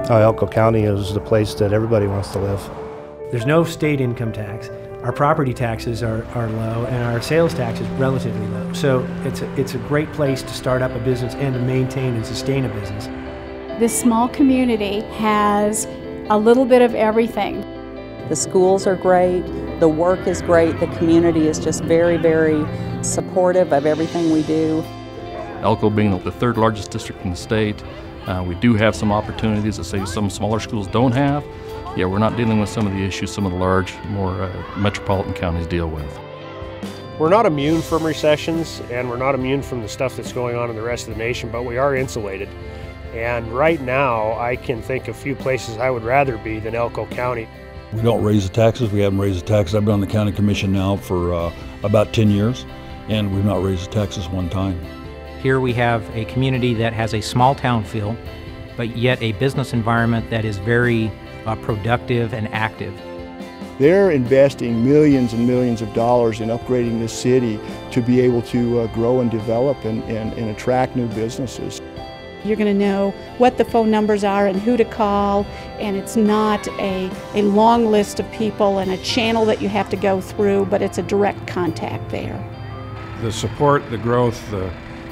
Elko County is the place that everybody wants to live. There's no state income tax. Our property taxes are low, and our sales tax is relatively low. So it's a great place to start up a business and to maintain and sustain a business. This small community has a little bit of everything. The schools are great, the work is great, the community is just very, very supportive of everything we do. Elko being the third largest district in the state, we do have some opportunities that say some smaller schools don't have. Yeah, we're not dealing with some of the issues some of the large, more metropolitan counties deal with. We're not immune from recessions, and we're not immune from the stuff that's going on in the rest of the nation, but we are insulated. And right now, I can think of few places I would rather be than Elko County. We don't raise the taxes. We haven't raised the taxes. I've been on the county commission now for about 10 years, and we've not raised the taxes one time. Here we have a community that has a small town feel, but yet a business environment that is very productive and active. They're investing millions and millions of dollars in upgrading this city to be able to grow and develop and attract new businesses. You're going to know what the phone numbers are and who to call, and it's not a long list of people and a channel that you have to go through, but it's a direct contact there. The support, the growth, the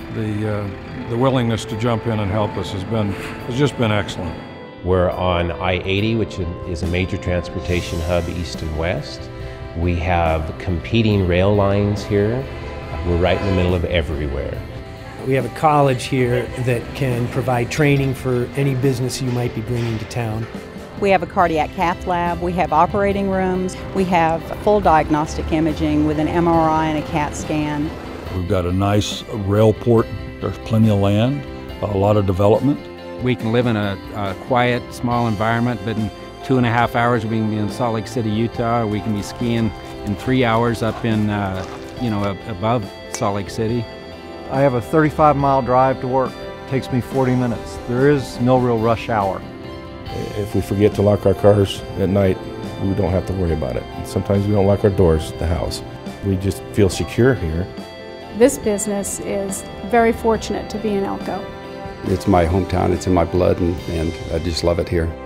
willingness to jump in and help us has just been excellent. We're on I-80, which is a major transportation hub east and west. We have competing rail lines here. We're right in the middle of everywhere. We have a college here that can provide training for any business you might be bringing to town. We have a cardiac cath lab, we have operating rooms, we have full diagnostic imaging with an MRI and a CAT scan. We've got a nice rail port, there's plenty of land, a lot of development. We can live in a quiet, small environment, but in 2.5 hours we can be in Salt Lake City, Utah. We can be skiing in 3 hours up in, above Salt Lake City. I have a 35-mile drive to work. It takes me 40 minutes. There is no real rush hour. If we forget to lock our cars at night, we don't have to worry about it. Sometimes we don't lock our doors at the house. We just feel secure here. This business is very fortunate to be in Elko. It's my hometown, it's in my blood, and I just love it here.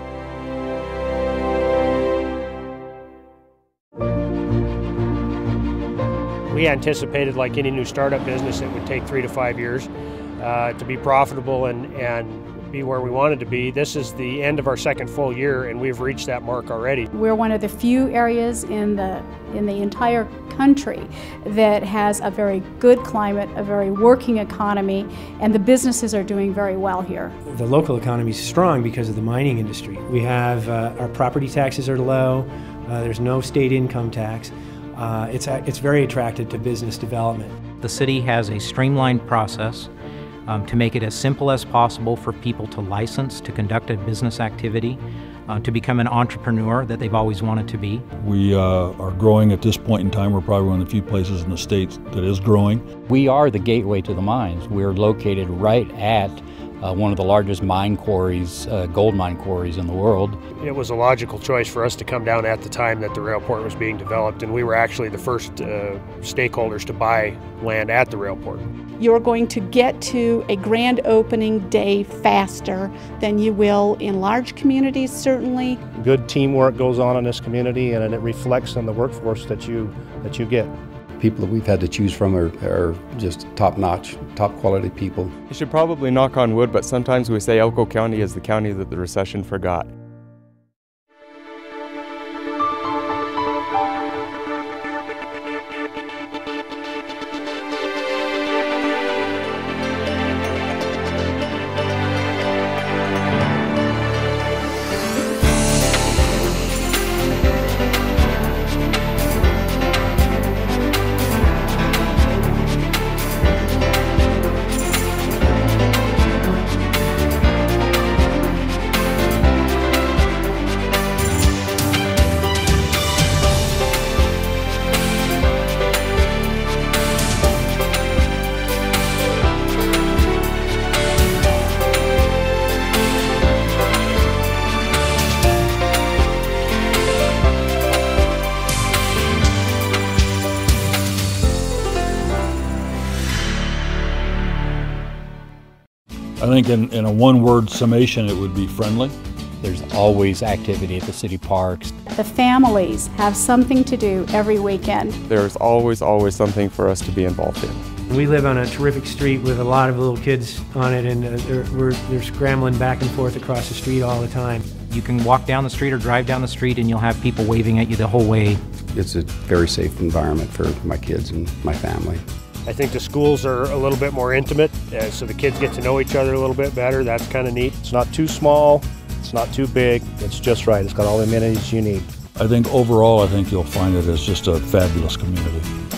We anticipated, like any new startup business, it would take 3 to 5 years to be profitable and be where we wanted to be. This is the end of our second full year, and we've reached that mark already. We're one of the few areas in the entire country that has a very good climate, a very working economy, and the businesses are doing very well here. The local economy is strong because of the mining industry. We have our property taxes are low. There's no state income tax. It's very attractive to business development. The city has a streamlined process to make it as simple as possible for people to license, to conduct a business activity, to become an entrepreneur that they've always wanted to be. We are growing at this point in time. We're probably one of the few places in the state that is growing. We are the gateway to the mines. We're located right at one of the largest mine quarries, gold mine quarries in the world. It was a logical choice for us to come down at the time that the railport was being developed, and we were actually the first stakeholders to buy land at the railport. You're going to get to a grand opening day faster than you will in large communities, certainly. Good teamwork goes on in this community, and it reflects on the workforce that you get. People that we've had to choose from are just top-notch, top-quality people. You should probably knock on wood, but sometimes we say Elko County is the county that the recession forgot. I think in a one-word summation it would be friendly. There's always activity at the city parks. The families have something to do every weekend. There's always something for us to be involved in. We live on a terrific street with a lot of little kids on it, and they're scrambling back and forth across the street all the time. You can walk down the street or drive down the street and you'll have people waving at you the whole way. It's a very safe environment for my kids and my family. I think the schools are a little bit more intimate, so the kids get to know each other a little bit better. That's kind of neat. It's not too small, it's not too big, it's just right. It's got all the amenities you need. I think overall, I think you'll find it as just a fabulous community.